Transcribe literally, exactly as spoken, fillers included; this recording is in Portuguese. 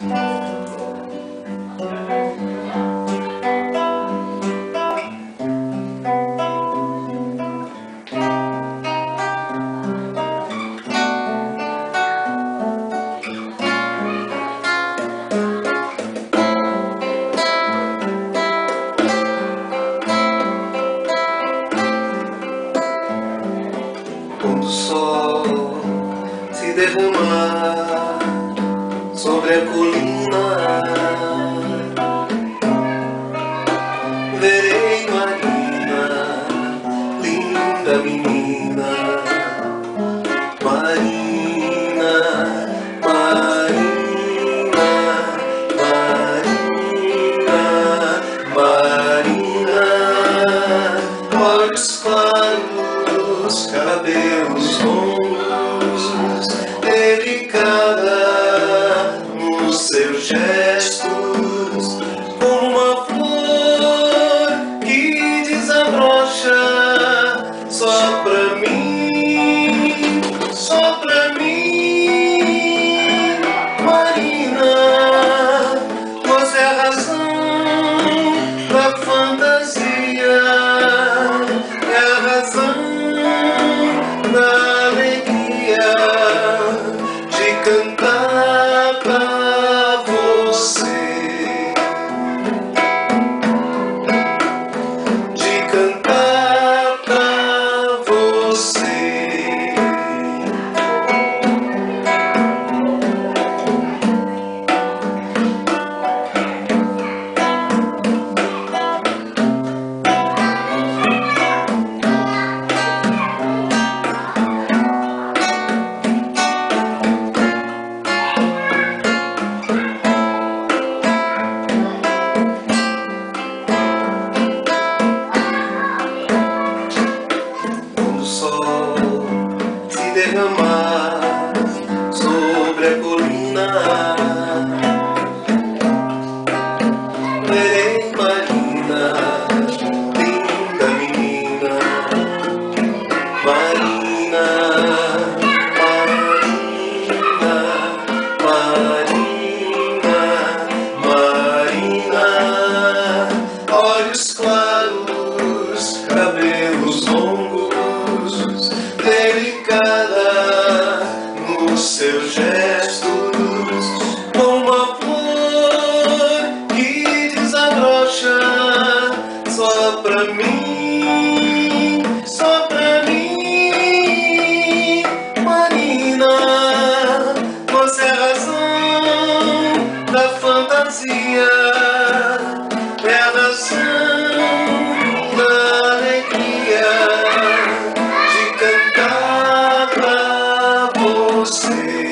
Quando o sol se derramar sobre a colina, verei Marina, linda menina. Marina, Marina, Marina, Marina. Olhos claros, cabelos longos, delicada nos seus gestos, como uma flor que desabrocha só pra mim, só pra mim. Marina, você é a razão da fantasia, é a razão da alegria de cantar pra você, de cantar pra você. Derramar sobre a colina, verei Marina, linda menina. Marina, Marina, Marina, Marina. Olhos claros, cabelos longos, delicada nos seus gestos, como uma flor que desabrocha só pra mim, só pra mim. Marina, você é a razão da fantasia, é a razão da alegria de cantar pra você.